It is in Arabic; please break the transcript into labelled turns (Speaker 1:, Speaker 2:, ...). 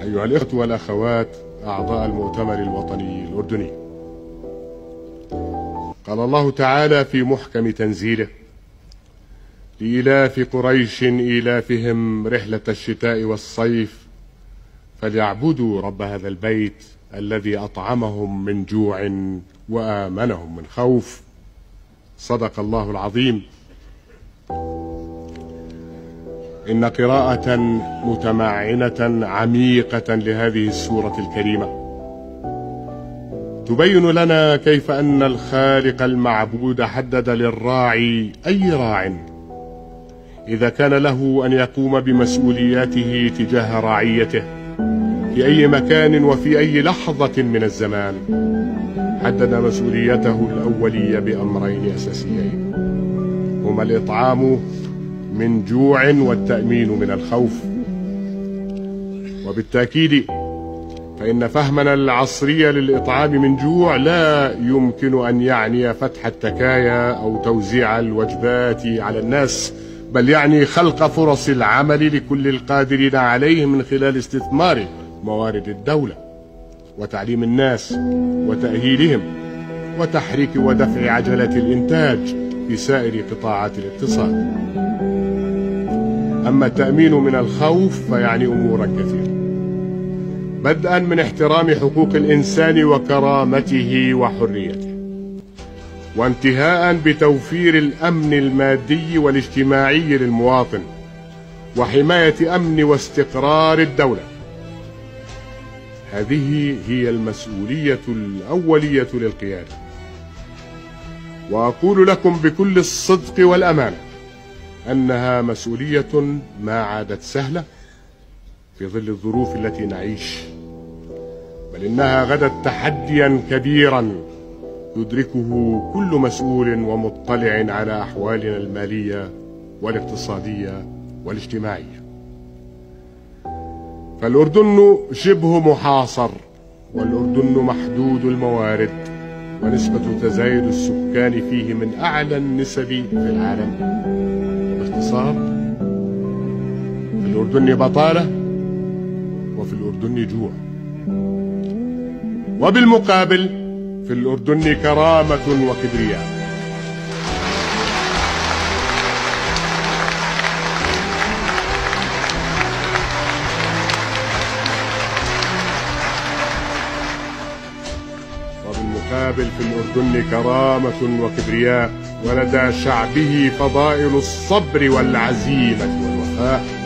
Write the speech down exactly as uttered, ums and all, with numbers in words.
Speaker 1: أيها الإخوة والأخوات أعضاء المؤتمر الوطني الأردني، قال الله تعالى في محكم تنزيله: لإيلاف قريش إيلافهم رحلة الشتاء والصيف فليعبدوا رب هذا البيت الذي أطعمهم من جوع وآمنهم من خوف. صدق الله العظيم. إن قراءة متمعنة عميقة لهذه السورة الكريمة تبين لنا كيف أن الخالق المعبود حدد للراعي أي راع إذا كان له أن يقوم بمسؤولياته تجاه رعيته في أي مكان وفي أي لحظة من الزمان، حدد مسؤوليته الأولية بأمرين أساسيين هما الإطعام من جوع والتأمين من الخوف. وبالتأكيد فإن فهمنا العصري للإطعام من جوع لا يمكن أن يعني فتح التكايا أو توزيع الوجبات على الناس، بل يعني خلق فرص العمل لكل القادرين عليه من خلال استثمار موارد الدولة وتعليم الناس وتأهيلهم وتحريك ودفع عجلة الإنتاج في سائر قطاعات الاقتصاد. أما التأمين من الخوف فيعني أمورا كثيرة، بدءا من احترام حقوق الإنسان وكرامته وحريته، وانتهاء بتوفير الأمن المادي والاجتماعي للمواطن وحماية أمن واستقرار الدولة. هذه هي المسؤولية الأولية للقيادة، وأقول لكم بكل الصدق والأمانة أنها مسؤولية ما عادت سهلة في ظل الظروف التي نعيش، بل إنها غدت تحديا كبيرا يدركه كل مسؤول ومطلع على أحوالنا المالية والاقتصادية والاجتماعية. فالأردن شبه محاصر، والأردن محدود الموارد، ونسبة تزايد السكان فيه من أعلى النسب في العالم. باختصار، في الأردن بطالة وفي الأردن جوع، وبالمقابل في الأردن كرامة وكبرياء. وبالمقابل في الأردن كرامة وكبرياء، ولدى شعبه فضائل الصبر والعزيمة والوفاء.